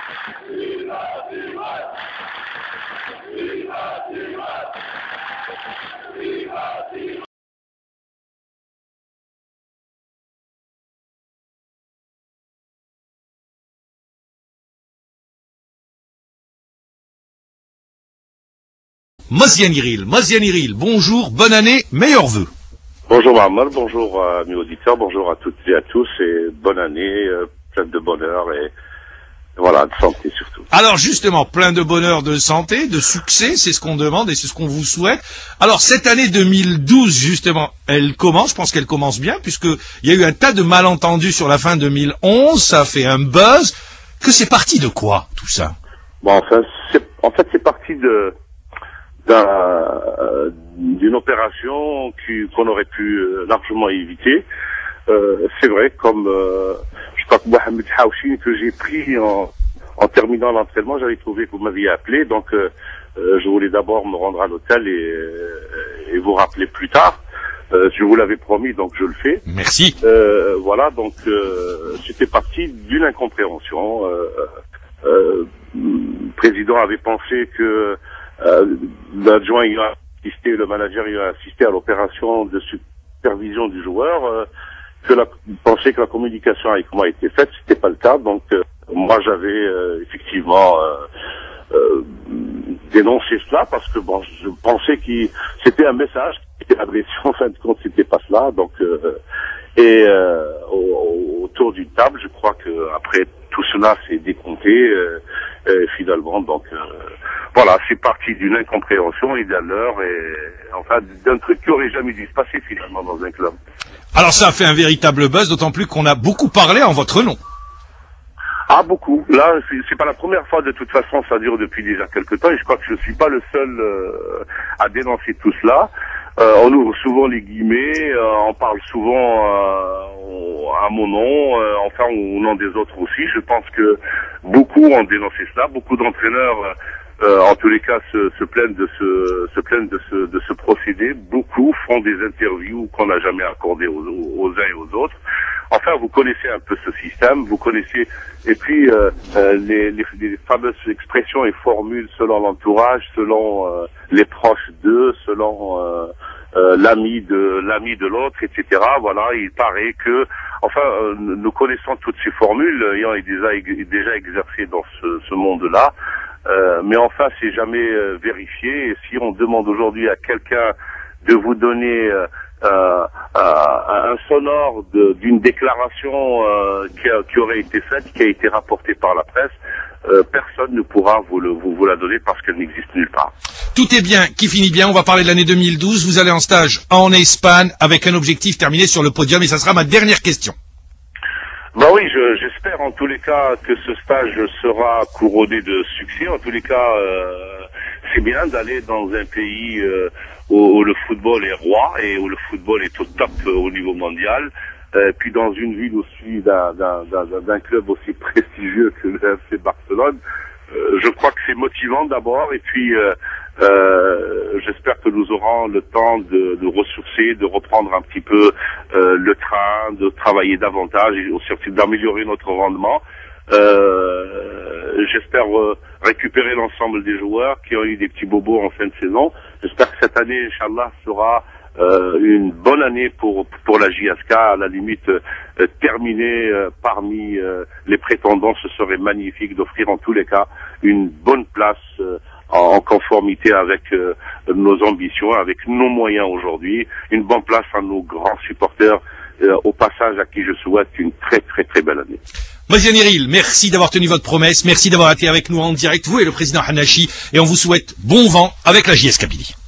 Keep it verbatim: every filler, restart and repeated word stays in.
Moziane Iril, Moziane Iril, bonjour, bonne année, meilleurs vœux. Bonjour Mohamed, bonjour à mes auditeurs, bonjour à toutes et à tous et bonne année, euh, plein de bonheur et voilà, de santé surtout. Alors justement, plein de bonheur, de santé, de succès, c'est ce qu'on demande et c'est ce qu'on vous souhaite. Alors cette année deux mille douze, justement, elle commence, je pense qu'elle commence bien, puisque il y a eu un tas de malentendus sur la fin deux mille onze, ça a fait un buzz. Que c'est parti de quoi, tout ça? Bon, enfin, c'est, en fait, c'est parti de d'un, euh, d'une opération qui, qu'on aurait pu largement éviter. Euh, c'est vrai, comme euh, je crois que Mohamed Haouchi, que j'ai pris en, en terminant l'entraînement, j'avais trouvé que vous m'aviez appelé, donc euh, euh, je voulais d'abord me rendre à l'hôtel et, euh, et vous rappeler plus tard. Euh, je vous l'avais promis, donc je le fais. Merci. Euh, voilà, donc euh, c'était parti d'une incompréhension. Euh, euh, le président avait pensé que euh, l'adjoint il a assisté, le manager il a assisté à l'opération de supervision du joueur, euh, que la pensait que la communication avec moi était faite, c'était pas le cas. Donc euh, moi j'avais euh, effectivement euh, euh, dénoncé cela parce que bon, je pensais que c'était un message qui était adressé, en fin de compte c'était pas cela. Donc euh, et euh, au, autour d'une table, je crois que après tout cela s'est décompté euh, euh, finalement. Donc euh, voilà, c'est parti d'une incompréhension et d'un leurre et enfin d'un truc qui aurait jamais dû se passer finalement dans un club. Alors ça a fait un véritable buzz, d'autant plus qu'on a beaucoup parlé en votre nom. Ah, beaucoup. Là, c'est, c'est pas la première fois, de toute façon, ça dure depuis déjà quelques temps, et je crois que je suis pas le seul euh, à dénoncer tout cela. Euh, on ouvre souvent les guillemets, euh, on parle souvent euh, à mon nom, euh, enfin au nom des autres aussi. Je pense que beaucoup ont dénoncé cela, beaucoup d'entraîneurs, euh, en tous les cas, se, se plaignent de ce, se plaignent de ce, de ce procédé. Beaucoup font des interviews qu'on n'a jamais accordées aux, aux uns et aux autres. Enfin, vous connaissez un peu ce système, vous connaissez, et puis euh, euh, les, les, les fameuses expressions et formules selon l'entourage, selon euh, les proches d'eux, selon euh, euh, l'ami de l'ami de l'autre, et cetera. Voilà, il paraît que, enfin, euh, nous connaissons toutes ces formules, ayant déjà, déjà exercé dans ce, ce monde-là, euh, mais enfin, c'est jamais euh, vérifié. Et si on demande aujourd'hui à quelqu'un de vous donner euh, Euh, euh, un sonore de, d'une déclaration euh, qui, a, qui aurait été faite, qui a été rapportée par la presse, euh, personne ne pourra vous, le, vous, vous la donner parce qu'elle n'existe nulle part. Tout est bien, qui finit bien. On va parler de l'année deux mille douze. Vous allez en stage en Espagne avec un objectif terminé sur le podium et ça sera ma dernière question. Bah oui, je, j'espère en tous les cas que ce stage sera couronné de succès. En tous les cas, euh, c'est bien d'aller dans un pays euh, où, où le football est roi et où le football est au top euh, au niveau mondial. Euh, puis dans une ville aussi d'un, d'un, d'un, d'un club aussi prestigieux que le F C Barcelone, euh, je crois que c'est motivant d'abord. Et puis euh, euh, j'espère que nous aurons le temps de, de ressourcer, de reprendre un petit peu euh, le train, de travailler davantage et surtout d'améliorer notre rendement. Euh, j'espère euh, récupérer l'ensemble des joueurs qui ont eu des petits bobos en fin de saison. J'espère que cette année, Inch'Allah, sera euh, une bonne année pour pour la J S K. À la limite, euh, terminer euh, parmi euh, les prétendants, ce serait magnifique d'offrir en tous les cas une bonne place euh, en, en conformité avec euh, nos ambitions, avec nos moyens aujourd'hui, une bonne place à nos grands supporters. Euh, au passage, à qui je souhaite une très très très belle année. Moziane Iril, merci d'avoir tenu votre promesse, merci d'avoir été avec nous en direct, vous et le président Hanachi, et on vous souhaite bon vent avec la J S Kabylie.